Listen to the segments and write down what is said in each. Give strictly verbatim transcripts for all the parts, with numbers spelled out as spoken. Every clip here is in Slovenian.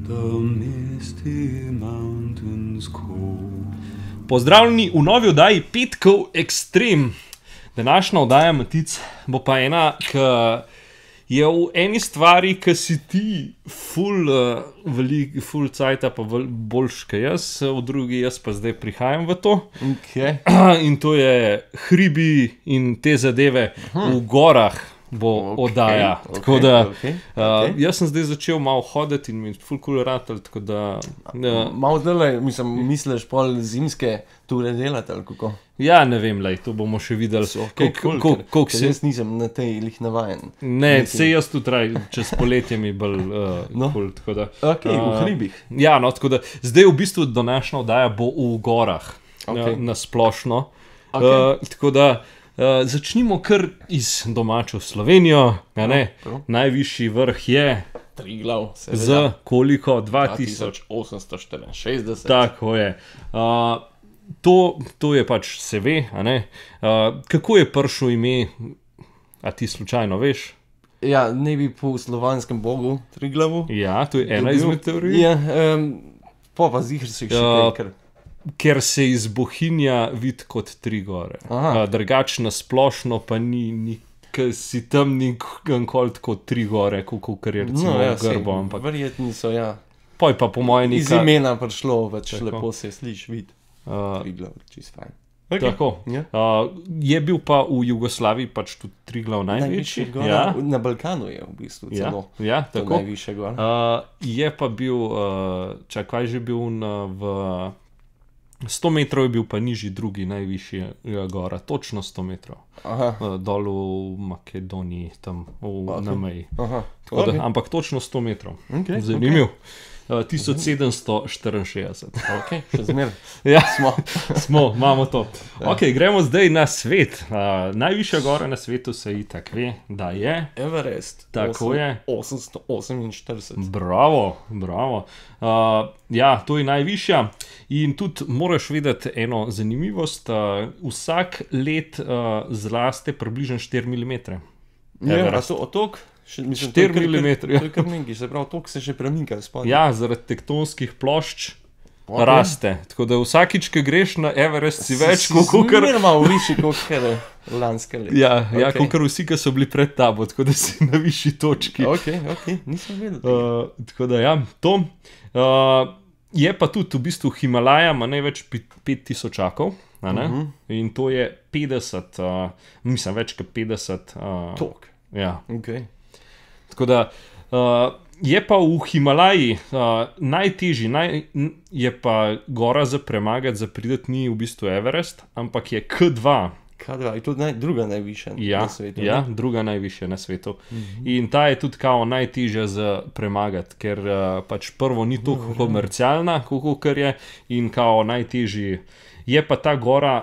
Pozdravljeni v novi oddaji Petkov Ekstrem. Današnja oddaja, Matic, bo pa ena, ki je v eni stvari, ki si ti ful, uh, velik, ful cajta pa boljš kot jaz, v drugi jaz pa zdaj prihajam v to. Okay. In to je hribi in te zadeve uh-huh. v gorah bo okay, oddaja. Okay, tako da, okay, uh, okay. Jaz sem zdaj začel malo hoditi in mi je ful cool ratal, tako da... Uh, malo zdaj, mislim, misliš pol zimske ture delati ali kako? Ja, ne vem, lej, to bomo še videli. So, kol, kol, kol, kol, se... Jaz nisem na tej lih navajen. Ne, se jaz tudi raj, čez poletje mi bolj uh, no. cool, tako da... Ok, uh, v hribih. Ja, no, tako da, zdaj v bistvu današnja oddaja bo v gorah, okay. na, na splošno. Okay. Uh, tako da, uh, začnimo kar iz domačo Slovenijo, ja, ne? No, Najvišji vrh je... Triglav, z koliko? dva tisoč osemsto štiriinšestdeset. Tako je. Uh, To, to je pač se ve, a ne? Uh, kako je prišlo ime, a ti slučajno veš? Ja, ne bi po slovanskem bogu Triglavu. Ja, to je ena izmed teorij. Ja, um, pa pa zihr se še uh, kaj. Ker se iz Bohinja vidi kot tri gore. Uh, drugač na splošno pa ni, ni ker si tam nikoli tako tri gore, kot je recimo no, ja, grbo. Ampak... Verjetni so, ja. Poj pa po moje nekaj... Iz imena prišlo, več tako. Lepo se sliš vid. Uh, Triglav, čist fajn. Okay. Tako. Yeah. Uh, je bil pa v Jugoslaviji pač tudi Triglav največji. Ja. Na Balkanu je v bistvu celo. Ja, ja, tako. Najvišje gor. Uh, je pa bil, uh, čakaj, že bil na, v sto metrov je bil pa nižji drugi najvišji gora, točno sto metrov. Aha. Uh, dol v Makedoniji, tam v, okay. na meji. Aha. Da, okay. Ampak točno sto metrov. Okay. Zanimiv. Okay. Uh, tisoč sedemsto štiriinšestdeset. Ok, še zmer. Ja, smo. smo, imamo to. Ja. Ok, gremo zdaj na svet. Uh, najvišja gora na svetu se itak ve, da je... Everest. Tako je. osemsto oseminštirideset. Bravo, bravo. Uh, ja, to je najvišja. In tudi moraš vedeti eno zanimivost. Uh, vsak let uh, zraste približno štiri milimetre. Ja, a to otok? štiri milimetre. To je kar nekaj, se pravi, to se še premika spodaj. Ja, zaradi tektonskih plošč okay. raste. Tako da vsakič, ko greš na Everest, si več kot kar... Si malo višji kot kar lanske leta. Ja, okay. ja kot kar vsi, ki so bili pred tabo, tako da si na višji točki. Ok, ok, nisem vedel. Uh, tako da ja, to. Uh, je pa tudi v bistvu Himalaja, ima največ pet tisočakov. A ne? Uh-huh. In to je petdeset, uh, mislim, več kot petdeset. Uh, Tok. Ja. Ok. Tako da uh, je pa v Himalaji uh, najtežji, naj, je pa gora za premagati, za prideti ni v bistvu Everest, ampak je K dva. K dva, je to naj, druga najvišja ja, na svetu. Ja, ne? druga najvišja na svetu. Mm-hmm. In ta je tudi kao najtežja za premagati, ker uh, pač prvo ni toliko komercialna, kot je, in kao najtežji. Je pa ta gora...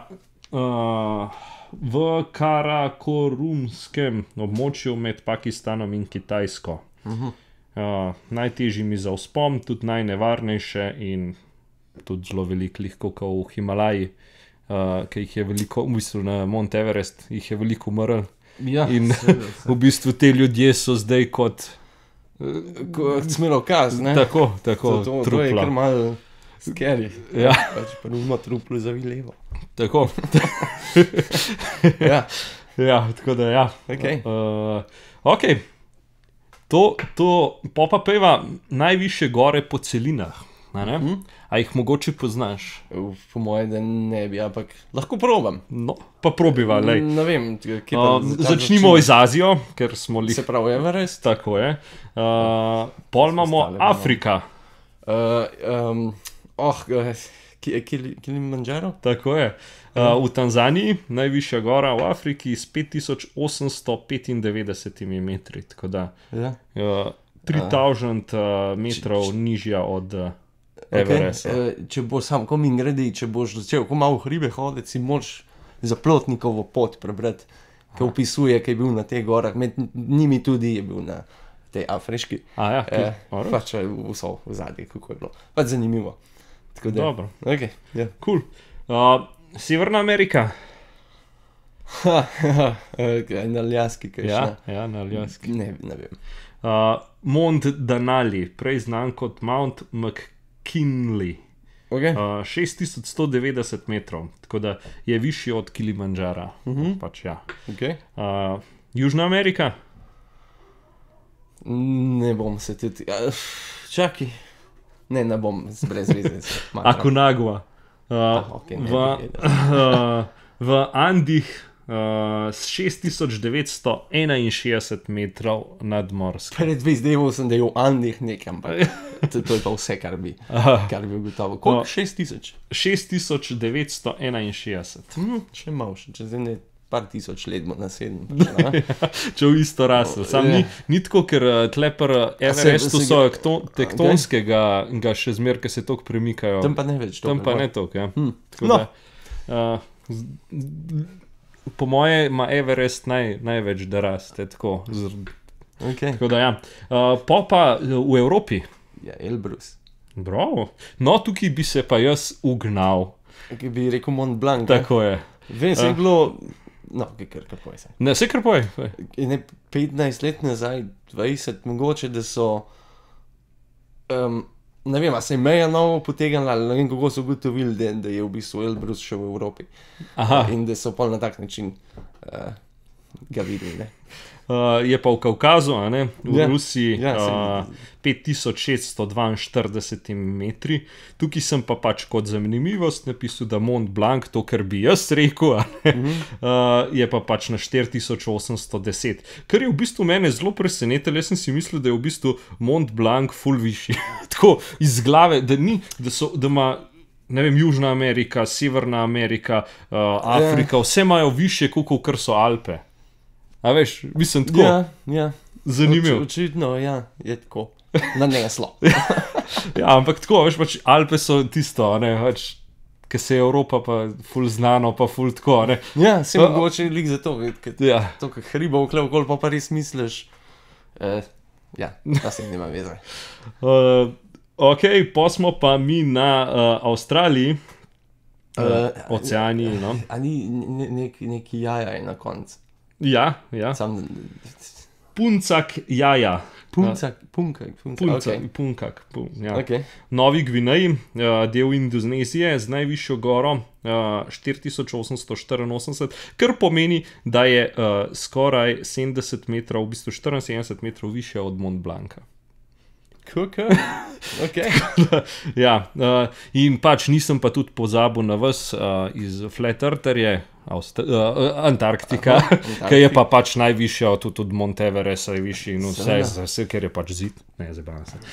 Uh, v Karakorumskem območju med Pakistanom in Kitajsko. Uh-huh. Uh, najtežji mi za vzpon, tudi najnevarnejše in tudi zelo veliko, lahko kot v Himalaji, uh, ki jih je veliko, v bistvu na Mount Everest, jih je veliko umrl. Ja, in seveda, seveda. V bistvu te ljudje so zdaj kot... Uh, kot smerokaz, ne? Tako, tako, to, trupla. To je kar malo scary. Ja. Pač pa nima truplu za vilevo. Tako. ja. Ja, tako da ja. Ok. Uh, ok. To, to popa peva najviše gore po celinah. A, ne? Mm. A jih mogoče poznaš? Po moje, da ne bi, ampak lahko probam. No, pa probiva, lej. Ne vem, kje pa... Uh, začnimo z Azijo, ker smo lih... Se pravi Everest. Tako je. Uh, pol imamo Afrika. Uh, um, oh, Kilimanjaro? Tako je. Uh, v Tanzaniji, najvišja gora v Afriki, s pet tisoč osemsto petindevetdeset metri, tako da ja. uh, tri tisoč uh, metrov č, č, nižja od uh, Everesta. Okay. Uh, če boš sam, ko mi gredi, če boš začel, ko malo v hribe hoditi, si moraš za Plotnikovo pot prebrati, ki opisuje, kaj je bil na teh gorah, med njimi tudi je bil na tej afriški. A ja, eh, pač vso v zadnji, kako je bilo. Pač zanimivo. Tako da, dobro. Ok, ja. Cool. Uh, Severna Amerika. Ha, ha, ha, na Aljaski, kaj ja, še? Ja, na Aljaski. Ne, ne vem. Uh, Mont Denali, prej znan kot Mount McKinley. Okay. Uh, šest tisoč sto devetdeset metrov, tako da je višji od Kilimandžara. Uh -huh. pač, ja. Okay. uh, Južna Amerika? Ne bom se tudi. Čakaj. Ne, ne bom brez veze. Akonagua. Uh, ah, okay, v, uh, v Andih uh, s šest tisoč devetsto enainšestdeset metrov nadmorske. Pred dvesto sem, da je v Andih nekam, ampak to, to je pa vse, kar bi, kar bi ugotovil. Koliko? No. šest tisoč? šest tisoč devetsto enainšestdeset. Hm, še malo, še čez ene par tisoč let bo nasedem. Če v isto raso. Sam ni, ni tako, ker tlepr Everestu so tektonskega ga še zmer, ker se toliko premikajo. Tam pa ne več. Tam pa ne toliko, ja. Hm. Tako No. da, uh, z- po moje ima Everest naj, največ da raste, tako. Z- Okay. Tako da, ja. Uh, po pa v Evropi. Ja, Elbrus. Bravo. No, tukaj bi se pa jaz ugnal. Ki bi rekel Mont Blanc. ne? Tako je. Vem, se je bilo, no, kaj kar, kar povej se. Ne, se kar povej. Ne, petnajst let nazaj, dvajset mogoče, da so, um, ne vem, a se je meja novo potegnila, ali ne vem, kako so ugotovili, da, da je v bistvu Elbrus še v Evropi. Aha. In da so pol na tak način uh, ga videli, ne. Uh, je pa v Kaukazu, a ne, v Ja, Rusiji, ja, saj- uh, pet tisoč šeststo dvainštirideset metri. Tukaj sem pa pač kot zanimivost napisal, da Mont Blanc, to, kar bi jaz rekel, a ne, Mhm. uh, je pa pač na štiri tisoč osemsto deset. Kar je v bistvu mene zelo presenetilo, jaz sem si mislil, da je v bistvu Mont Blanc ful višji. Tako iz glave, da ni, da so, da ima, ne vem, Južna Amerika, Severna Amerika, uh, Afrika, vse imajo više, kot kar so Alpe. A veš, mislim tako, Ja, ja. zanimivo. Oč, očitno, ja, je tako. Naneslo. Ja, ampak tako, veš, pač Alpe so tisto, a ne, pač, ker se je Evropa pa ful znano, pa ful tako, a ne. Ja, se A- mogoče lik za to, ker Ja, to, kar hriba okle okol, pa pa res misliš, eh, ja, ta se nima veze. uh, ok, pa smo pa mi na uh, Avstraliji, uh, Eh, Oceaniji, no. A ni ne, nek, neki jaja je na koncu. Ja, ja, Sam Puncak jaja. puncak, punkak, punkak. Punca, Okay. Punkak, pun, ja. Okay. Novi Gvineji, uh, del Indonezije z najvišjo goro, uh, štiri tisoč osemsto štiriinosemdeset, kar pomeni, da je uh, skoraj sedemdeset metrov, v bistvu štiriinsedemdeset metrov više od Mont Blanca. Kuka. Okay. Ja, uh, in pač nisem pa tudi pozabil na vas uh, iz Flat Eartherje, Avst uh, Antarktika, Aha, ki je pa pač najvišja, tudi od Mont Everesta je višji in vse, Seveda. vse, ker je pač zid. Ne, zabavam se.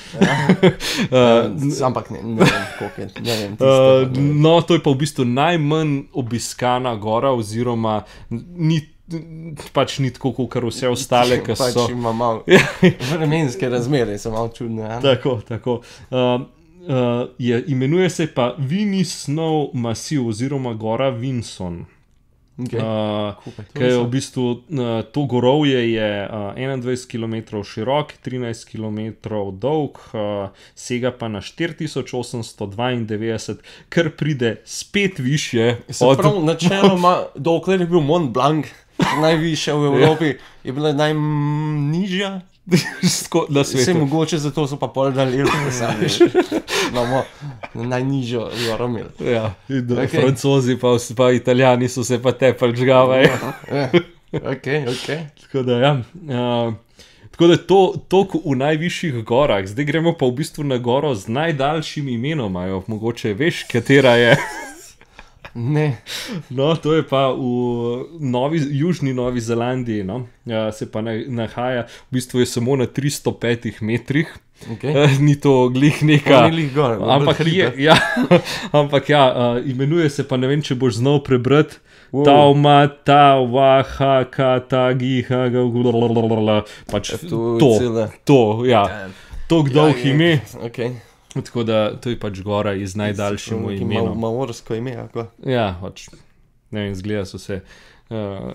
Uh, ampak ne, ne vem, koliko je, ne vem, tisto. Uh, pa ne vem. no, to je pa v bistvu najmanj obiskana gora, oziroma ni, pač ni tako, kot vse ostale, ki pač so. ima malo vremenske razmere, so malo čudne. Ja? Tako, tako. Uh, uh, je, imenuje se pa Winnie Snow masiv, oziroma gora Vinson. Okay. Uh, Skupaj, to Ker je v so- bistvu uh, to gorovje je uh, enaindvajset kilometrov širok, trinajst kilometrov dolg, uh, sega pa na štiri tisoč osemsto dvaindevetdeset, kar pride spet višje Se od. pravi, načeloma, dokler je bil Mont Blanc najvišja v Evropi, je bila najnižja. Sko- na Vse svetu. mogoče, zato so pa pol dali veš. Imamo najnižjo goro imeli. Ja, in okay. Okej. Francozi pa, vsi- pa Italijani so se pa tepali žgavaj. Ja. Ok, ok. Tako da, ja. Uh, tako da to, to v najvišjih gorah, zdaj gremo pa v bistvu na goro z najdaljšim imenom, ajo, mogoče veš, katera je. Ne. No, to je pa v Novi, Južni Novi Zelandiji, no. Ja, se pa na, nahaja, v bistvu je samo na tristo petih metrih, Okay. eh, ni to glih neka. Ni glih gor, Ampak bolj je, hribe. ja, ampak ja, uh, imenuje se pa, ne vem, če boš znal prebrati. Wow. Tauma, ta, vaha, ka, ta, giha, ga, blablabla, pač To je to, cela- to, ja, to dolg Ja, je- ime, Okay. tako da to je pač gora iz najdaljšim Neki imenom. mal- Maorsko ime, ako? Ja, pač, ne vem, zgleda so se uh,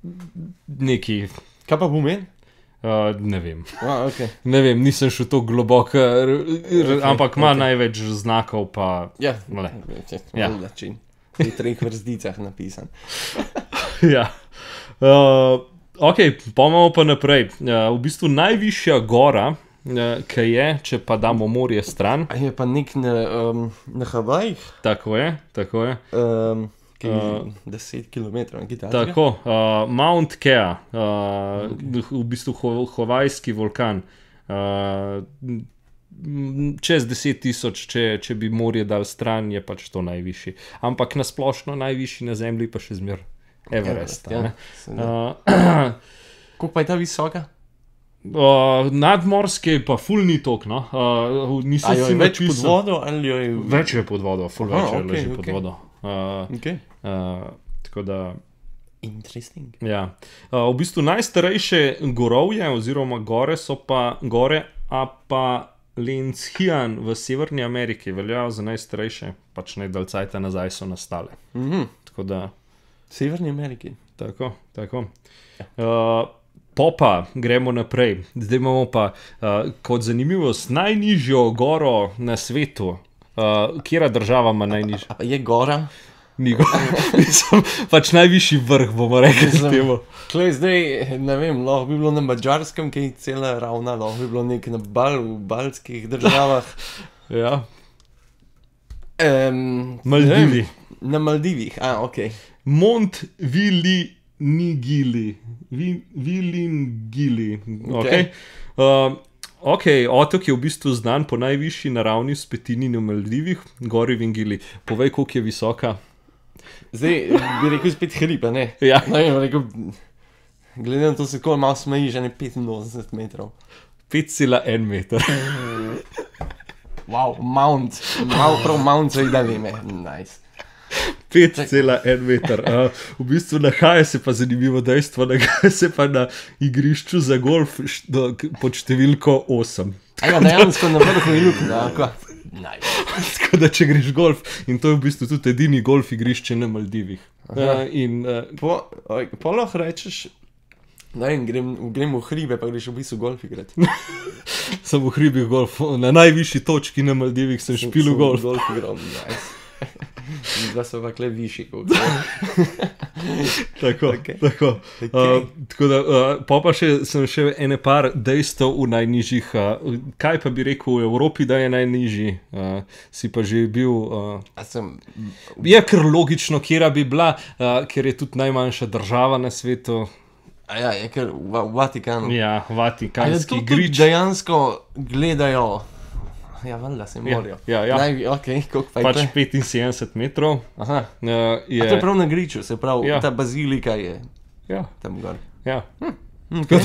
neki, Kaj pa pomeni? uh, ne vem, A, ok. ne vem, nisem šel tako globoko, r- r- Ok, ampak ima ok. največ znakov, pa Ja, Le. ja. Ja. način. V treh vrsticah napisan. ja. Uh, ok, pomamo pa naprej. Uh, v bistvu najvišja gora, uh, ki je, če pa damo morje stran. A je pa nek na, um, na Havajih? Tako je, tako je. Um, ki je Uh, deset kilometrov, nekaj takega. Tako, uh, Mount Kea, uh, v bistvu ho havajski vulkan. Uh, m, čez deset tisoč, če, če bi morje dal stran, je pač to najvišji. Ampak na splošno najvišji na zemlji pa še zmer Everest. Everest, ja. ne. Seveda. Uh, Koliko pa je ta visoka? uh, nadmorske pa ful ni tok, no. Uh, A nisem jo si je več pod napisal- vodo ali jo je... Več je pod vodo, ful Aha, več je okej, leži pod okej. vodo. Uh, Okay. uh, tako da... Interesting. Ja. Uh, v bistvu najstarejše gorovje oziroma gore so pa gore Appalachian v Severni Ameriki, veljajo za najstarejše, pač najdalj cajta nazaj so nastale. Mhm. Tako da, V Severni Ameriki. tako, tako. Uh, Popa, gremo naprej. Zdaj imamo pa uh, kot zanimivost najnižjo goro na svetu. Uh, Katera država ima najnižjo? A pa je gora? Ni gora. Mislim, pač najvišji vrh, bomo rekli s Mislim, tem. Klej zdaj, ne vem, lahko bi bilo na Madžarskem, ki je cela ravna, lahko bi bilo nek na Bal, v baltskih državah. Ja, Um, Maldivi. Na Maldivih, a, ok. Mont Vilinigili. Vi- Vilingili. Okay. Uh, ok, otok je v bistvu znan po najvišji naravni vzpetini na Maldivih, gori Vingili. Povej, koliko je visoka. Zdaj bi rekel spet hrib, a ne? Ja. Ne vem, rekel, glede na to se kol malo smeji, že ne petinosemdeset metrov. pet cela en meter. Wow, mount, malo prav mount se da veme, nice. pet cela en meter. Uh, v bistvu nahaja se pa zanimivo dejstvo, nahaja se pa na igrišču za golf št- do- k- pod številko osem. Aja, dejansko na vrhu je luknja, ako? Nice. Tako da če greš golf, in to je v bistvu tudi edini golf igrišče na Maldivih. Uh, in uh, Po, oj, po lahko rečeš, ne vem, grem, grem v hribe, pa greš v bistvu golf igrati. sem v hribih golf, na najvišji točki na Maldivih sem špil v golf. Golf igral, nice. Zdaj so pa kle višji, kot Tako, Okej. tako. Okej. Uh, tako da, uh, pa pa še, sem še ene par dejstev v najnižjih. Uh, kaj pa bi rekel v Evropi, da je najnižji? Uh, si pa že bil. Uh, A sem, je kar logično, kjera bi bila, uh, ker je tudi najmanjša država na svetu. a ja, je kar v, v Vatikanu. Ja, A je Vatikanski to tudi grič. dejansko gledajo? Ja, valjda se Ja, morajo. ja, ja. Naj, ok, koliko pa je Pač to? petinsedemdeset metrov. Aha. Uh, A je, to je prav na griču, se pravi, Ja. ta bazilika je ja, tam gor. ja. Okay.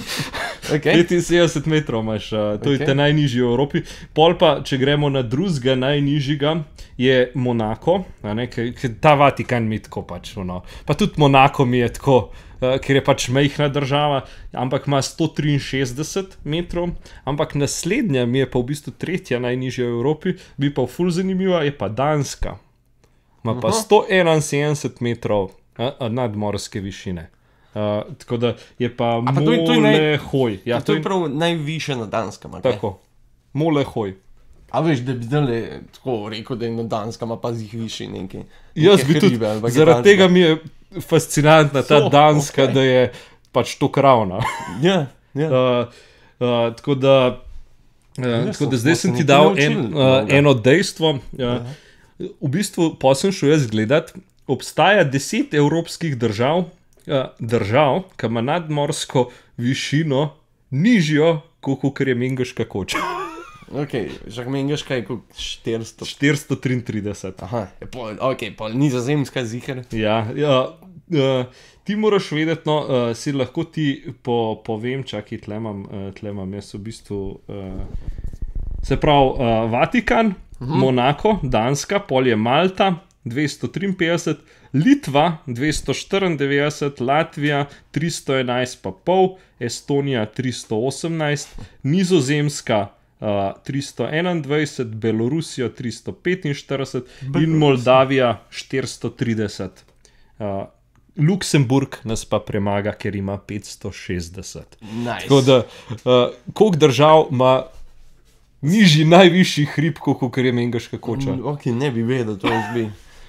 Okay. petinsedemdeset metrov imaš, uh, to okay. Okej. je ta najnižji v Evropi. Pol pa, če gremo na drugega najnižjega, je Monako, a ne, ker, ker ta Vatikan mi je tako pač, no. Pa tudi Monako mi je tako, uh, ker je pač majhna država, ampak ima sto triinšestdeset metrov, ampak naslednja mi je pa v bistvu tretja najnižja v Evropi, bi pa ful zanimiva, je pa Danska. Ima pa Aha. sto enainsedemdeset metrov uh, nadmorske višine. Uh, tako da je pa pa to je- to je naj- Molehoj. Ja, To je prav najviše na Danskem, ali kaj? tako. Molehoj. A veš, da bi zdaj tako rekel, da je na Danskem, pa zih višji neki. Jaz neke bi tudi, hribe ali pa zaradi gigantske. tega mi je fascinantna ta So, Danska, okej. da je pač to kravna. Ja, ja. Uh, uh, tako da, uh, tako so- da zdaj smo sem se ti nekaj dal naučili en, uh, novega. eno dejstvo. Uh, v bistvu, pa sem šel jaz gledat, obstaja deset evropskih držav, uh, držav, ki ima nadmorsko višino nižjo, kot je Mengeška koča. Ok, že menjaš kaj, kot štiristo. štiristo triintrideset. Aha, je pol, ok, pol nizozemska ziher. Ja, ja uh, ti moraš vedeti, no, uh, si lahko ti po, povem, čakaj, tle imam, uh, tle imam jaz v bistvu. Uh, se pravi, uh, Vatikan, uh -huh. Monako, Danska, pol je Malta, dvesto triinpetdeset, Litva, dvesto štiriindevetdeset, Latvija, tristo enajst pa pol, Estonija, tristo osemnajst, Nizozemska. Uh, tristo enaindvajset, Belorusijo tristo petinštirideset in Moldavija štiristo trideset. Uh, Luksemburg nas pa premaga, ker ima petsto šestdeset. Nice. Tako da, uh, koliko držav ima nižji, najvišji hrib, kot je Mengeška koča? Mm, ok, ne bi vedel, to jaz bi.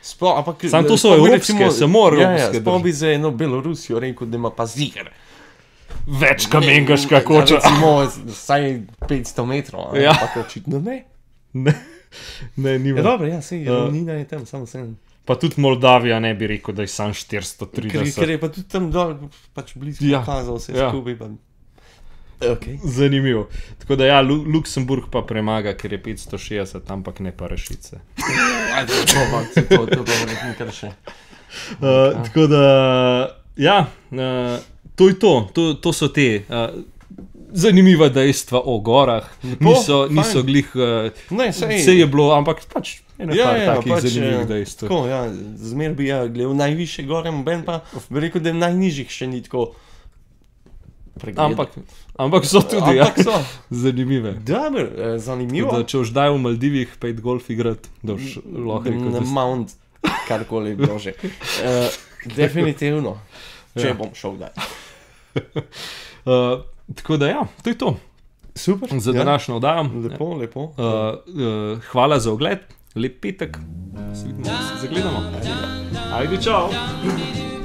Sploh, ampak, Sam to so sploh bi evropske, samo ja, ja, evropske sploh države. bi za eno Belorusijo rekel, da ima pa ziger. Več kamengaška koča. Recimo, vsaj petsto metrov, a ne, Ja. ampak očitno ne. Ne, ne, Ja, nima. dobro, ja, sej, Ja. ravnina je tam, samo sem. Pa tudi Moldavija ne bi rekel, da je sam štiristo Ker, trideset. ker je pa tudi tam dol, pač blizu Ja. pokazal vse Ja. skupaj. Pa... Okay. Zanimivo. Tako da ja, Lu- Luksemburg pa premaga, ker je petsto šestdeset, ampak ne pa Rašice. Ajde, to pa, to, to pa nekaj kar še. Uh, tako da, ja, uh, to je to, to, to so te uh, zanimiva dejstva o gorah. Lepo, Niso, fajn. niso glih, uh, Ne, sej. vse je bilo, ampak pač ena Ja, par ja, takih pač, zanimivih eh, dejstev. Tako, ja, zmer bi ja gledal najviše gore, ben pa bi rekel, da najnižjih še ni tako pregledal. Ampak, ampak so tudi Ampak ja, so. zanimive. Dobro, eh, zanimivo. Tako Da, če boš daj v Maldivih pet golf igrati, da boš lahko rekel, Na da si- Mount, karkoli bilo že. Uh, definitivno, če Ja. ja. bom šel kdaj. Uh, tako da, ja, to je to Super. za današnjo oddajo. Lepo, lepo. Uh, uh, hvala za ogled, lep petek, se vidimo, se zagledamo. Ajde, čau!